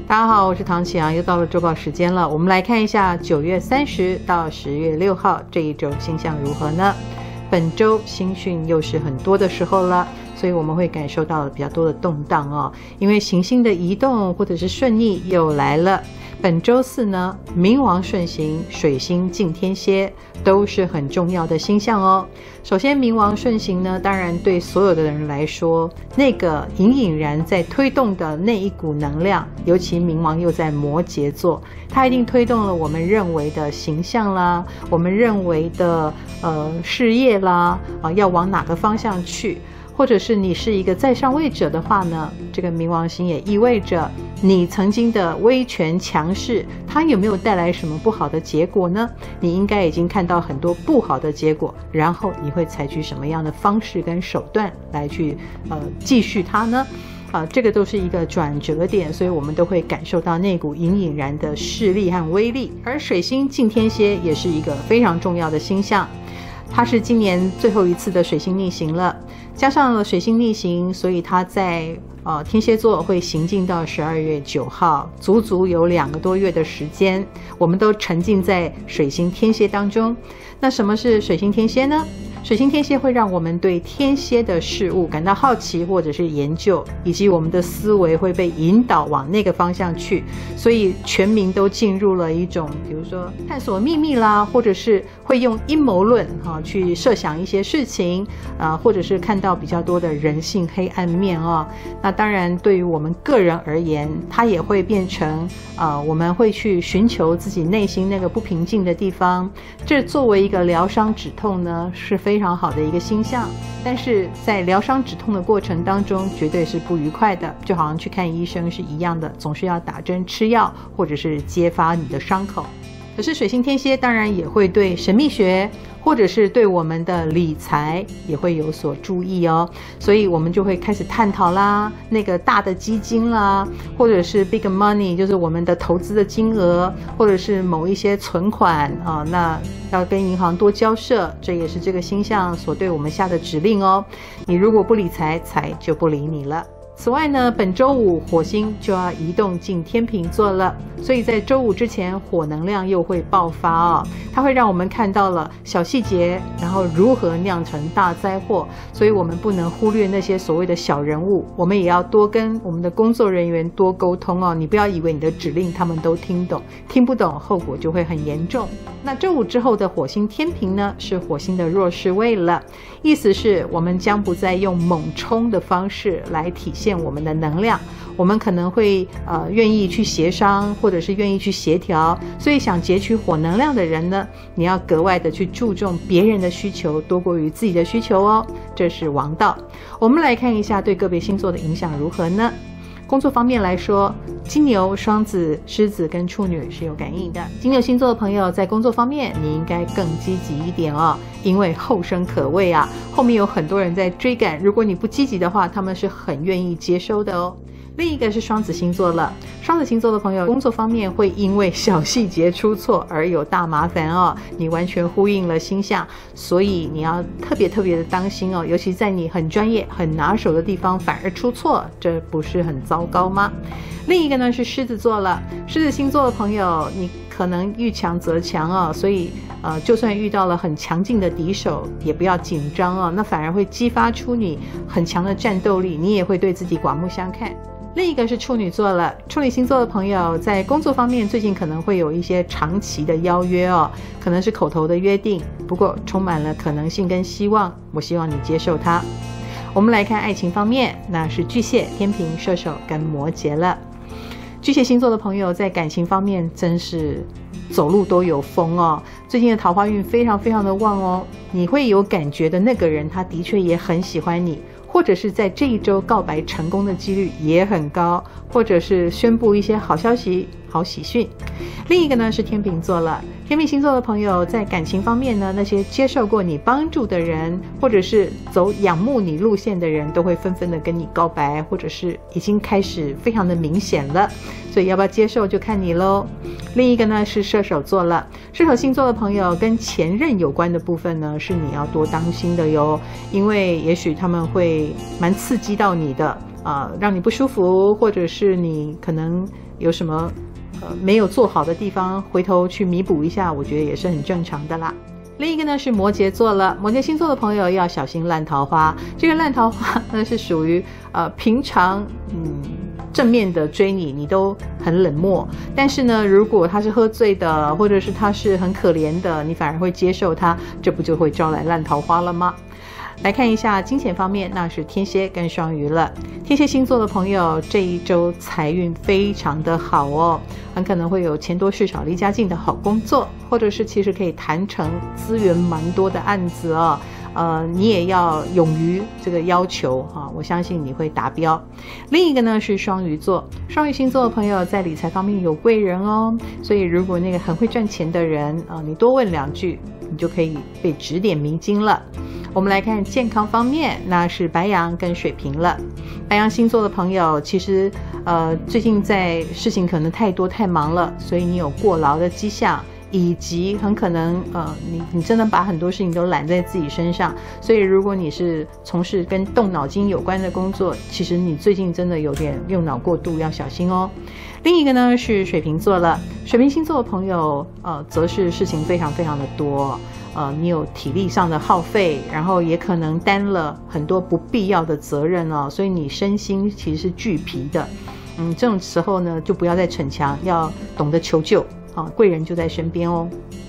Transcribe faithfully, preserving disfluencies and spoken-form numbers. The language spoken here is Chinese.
大家好，我是唐启阳，又到了周报时间了。我们来看一下九月三十到十月六号这一周星象如何呢？本周星讯又是很多的时候了，所以我们会感受到比较多的动荡哦，因为行星的移动或者是顺逆又来了。本周四呢，冥王顺行，水星进天蝎，都是很重要的星象哦。首先，冥王顺行呢，当然对所有的人来说，那个隐隐然在推动的那一股能量，尤其冥王又在摩羯座，它一定推动了我们认为的形象啦，我们认为的呃事业啦，啊要往哪个方向去。或者是你是一个在上位者的话呢，这个冥王星也意味着你曾经的威权强势，它有没有带来什么不好的结果呢？你应该已经看到很多不好的结果，然后你会采取什么样的方式跟手段来去呃继续它呢？啊，这个都是一个转折点，所以我们都会感受到那股隐隐然的势力和威力。而水星进天蝎也是一个非常重要的星象，它是今年最后一次的水星逆行了，加上了水星逆行，所以它在呃天蝎座会行进到十二月九号，足足有两个多月的时间，我们都沉浸在水星天蝎当中。那什么是水星天蝎呢？水星天蝎会让我们对天蝎的事物感到好奇或者是研究，以及我们的思维会被引导往那个方向去，所以全民都进入了一种比如说探索秘密啦，或者是会用阴谋论、啊、去设想一些事情、啊、或者是看到比较多的人性黑暗面哦。那当然对于我们个人而言，它也会变成、呃、我们会去寻求自己内心那个不平静的地方，这作为一个疗伤止痛呢是非常非常好的一个星象，但是在疗伤止痛的过程当中绝对是不愉快的，就好像去看医生是一样的，总是要打针吃药或者是揭发你的伤口。可是水星天蝎当然也会对神秘学或者是对我们的理财也会有所注意哦，所以我们就会开始探讨啦，那个大的基金啦，或者是 big money 就是我们的投资的金额，或者是某一些存款啊，那要跟银行多交涉，这也是这个星象所对我们下的指令哦。你如果不理财，财就不理你了。此外呢，本周五火星就要移动进天秤座了，所以在周五之前火能量又会爆发哦，它会让我们看到了小细节，然后如何酿成大灾祸，所以我们不能忽略那些所谓的小人物，我们也要多跟我们的工作人员多沟通哦，你不要以为你的指令他们都听懂，听不懂后果就会很严重。那周五之后的火星天秤呢，是火星的弱势位了，意思是我们将不再用猛冲的方式来体现我们的能量，我们可能会呃愿意去协商，或者是愿意去协调，所以想截取火能量的人呢，你要格外的去注重别人的需求多过于自己的需求哦，这是王道。我们来看一下对个别星座的影响如何呢？工作方面来说，金牛、双子、狮子跟处女是有感应的。金牛星座的朋友在工作方面你应该更积极一点哦，因为后生可畏啊，后面有很多人在追赶，如果你不积极的话，他们是很愿意接收的哦。另一个是双子星座了，双子星座的朋友工作方面会因为小细节出错而有大麻烦哦，你完全呼应了星象，所以你要特别特别的当心哦，尤其在你很专业很拿手的地方反而出错，这不是很糟糕吗？另一个呢是狮子座了，狮子星座的朋友你可能遇强则强哦，所以呃，就算遇到了很强劲的敌手也不要紧张哦，那反而会激发出你很强的战斗力，你也会对自己刮目相看。另一个是处女座了，处女星座的朋友在工作方面最近可能会有一些长期的邀约哦，可能是口头的约定，不过充满了可能性跟希望，我希望你接受它。我们来看爱情方面，那是巨蟹、天秤、射手跟摩羯了。巨蟹星座的朋友在感情方面真是走路都有风哦，最近的桃花运非常非常的旺哦，你会有感觉的那个人他的确也很喜欢你，或者是在这一周告白成功的几率也很高，或者是宣布一些好消息、好喜讯。另一个呢是天秤座了，天秤星座的朋友在感情方面呢，那些接受过你帮助的人，或者是走仰慕你路线的人，都会纷纷的跟你告白，或者是已经开始非常的明显了，所以要不要接受就看你咯。另一个呢是射手座了，射手星座的朋友跟前任有关的部分呢，是你要多当心的哟，因为也许他们会蛮刺激到你的， 啊、呃、让你不舒服，或者是你可能有什么呃没有做好的地方，回头去弥补一下，我觉得也是很正常的啦。另一个呢是摩羯座了，摩羯星座的朋友要小心烂桃花。这个烂桃花呢是属于呃平常嗯正面的追你，你都很冷漠，但是呢如果他是喝醉的，或者是他是很可怜的，你反而会接受他，这不就会招来烂桃花了吗？来看一下金钱方面，那是天蝎跟双鱼了。天蝎星座的朋友这一周财运非常的好哦，很可能会有钱多事少离家近的好工作，或者是其实可以谈成资源蛮多的案子哦。呃，你也要勇于这个要求哈、啊，我相信你会达标。另一个呢是双鱼座，双鱼星座的朋友在理财方面有贵人哦，所以如果那个很会赚钱的人啊，你多问两句，你就可以被指点迷津了。我们来看健康方面，那是白羊跟水瓶了。白羊星座的朋友，其实呃最近在事情可能太多太忙了，所以你有过劳的迹象，以及很可能呃你你真的把很多事情都揽在自己身上，所以如果你是从事跟动脑筋有关的工作，其实你最近真的有点用脑过度，要小心哦。另一个呢是水瓶座了，水瓶星座的朋友呃则是事情非常非常的多。呃，你有体力上的耗费，然后也可能担了很多不必要的责任哦，所以你身心其实是俱疲的。嗯，这种时候呢，就不要再逞强，要懂得求救啊，贵人就在身边哦。